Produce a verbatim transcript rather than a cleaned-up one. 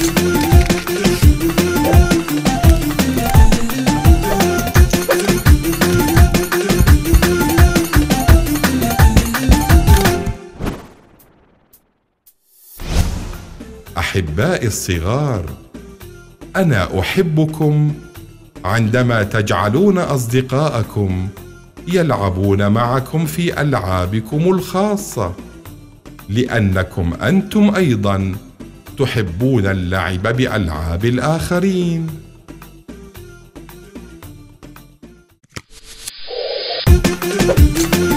أحبائي الصغار، أنا أحبكم عندما تجعلون أصدقاءكم يلعبون معكم في ألعابكم الخاصة، لأنكم أنتم أيضاً تحبون اللعب بألعاب الآخرين.